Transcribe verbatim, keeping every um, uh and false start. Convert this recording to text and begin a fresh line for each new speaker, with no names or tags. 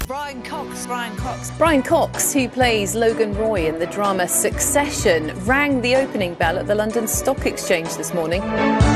Brian Cox. Brian Cox.
Brian Cox, who plays Logan Roy in the drama Succession, rang the opening bell at the London Stock Exchange this morning.